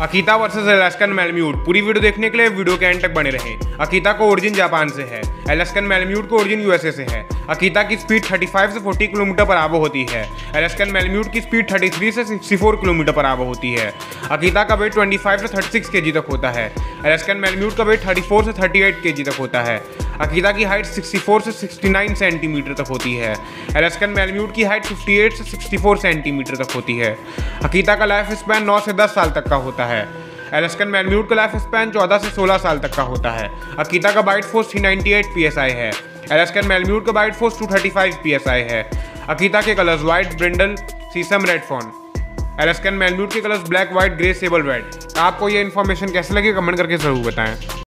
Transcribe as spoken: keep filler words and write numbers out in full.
Akita versus Alaskan मैलम्यूट। पूरी video देखने के लिए वीडियो के एंड तक बने रहें। अकीता का ओरिजिन जापान से है, अलास्कन मैलम्यूट का ओरिजिन यूएसए से है। अकीता की स्पीड पैंतीस से चालीस किलोमीटर पर आवर होती है। अलास्कन मैलम्यूट की स्पीड तैंतीस से चौंसठ किलोमीटर पर आवर होती है। अकीता का वेट पच्चीस से छत्तीस केजी तक होता है। अलास्कन मैलम्यूट का वेट चौंतीस से अड़तीस केजी तक होता है। अकीता की हाइट चौंसठ से उनहत्तर सेंटीमीटर तक होती है। अलास्कन मैलम्यूट की हाइट अट्ठावन से चौंसठ सेंटीमीटर तक होती है। अकीता का लाइफ स्पैन नौ से दस साल तक का होता है। अलास्कन मैलम्यूट का लाइफ स्पैन चौदह से सोलह साल तक का होता है। अकीता का बाइट फोर्स तीन सौ अट्ठानवे पीएसआई है। अलास्कन मैलम्यूट का बाइट फोर्स दो सौ पैंतीस पीएसआई है। अकीता के colours white, brindle, sesame, red fawn. Alaskan malamute के colours black, white, grey, sable red. आपको ये इन्फॉर्मेशन कैसे लगी कमेंट करके जरूर बताएं।